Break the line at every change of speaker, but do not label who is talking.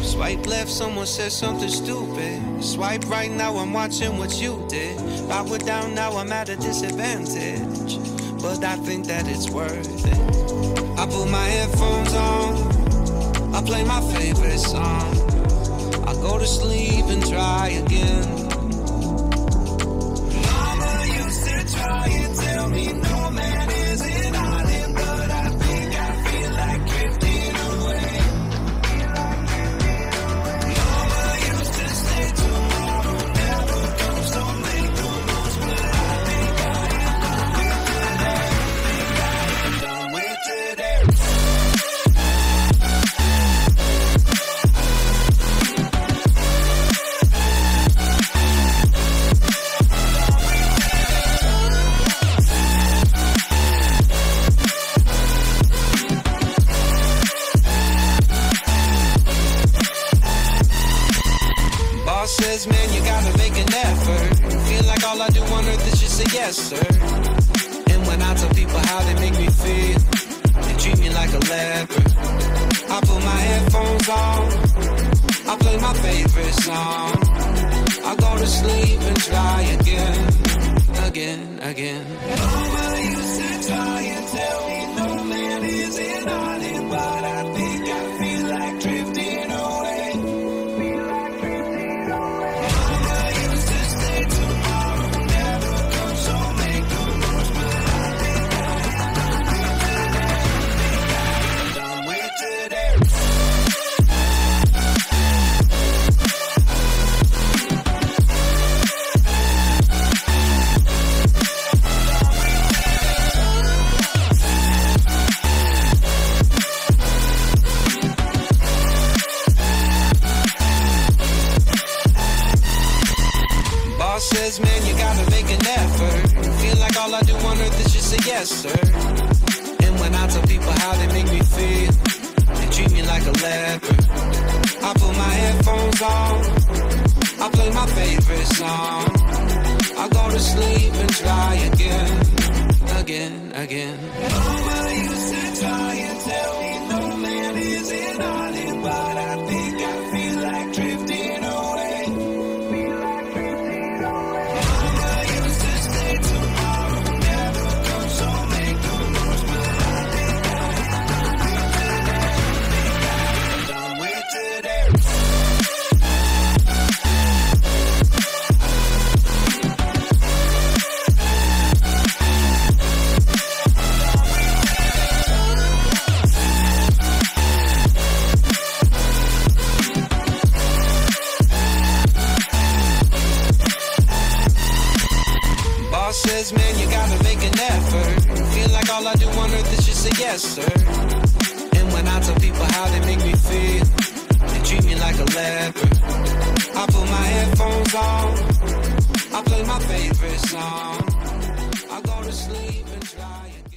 Swipe left, someone said something stupid. Swipe right, now I'm watching what you did. If I were down, now I'm at a disadvantage, but I think that it's worth it. I put my headphones on, I play my favorite song, I go to sleep and try again. Mama used to try and tell me no man is an island, but I think I feel like drifting away. Mama used to say tomorrow never comes, so make the most, but I think I am done with today. Says, man, you gotta make an effort. Feel like all I do on earth is just say yes, sir. And when I tell people how they make me feel, they treat me like a leper. I put my headphones on, I play my favorite song, I go to sleep and try again. Mama used to try and tell me no man is an island, but I think I feel like drifting away. Says, man, you gotta make an effort. Feel like all I do on earth is just say yes, sir. And when I tell people how they make me feel, they treat me like a leper. I put my headphones on, I play my favorite song, I go to sleep and try again. Mama used to try and tell me no man is an island, but I think I feel like drifting away. Says, man, you gotta make an effort. Feel like all I do on earth is just say yes, sir. And when I tell people how they make me feel, they treat me like a leper. I put my headphones on, I play my favorite song, I go to sleep and try again.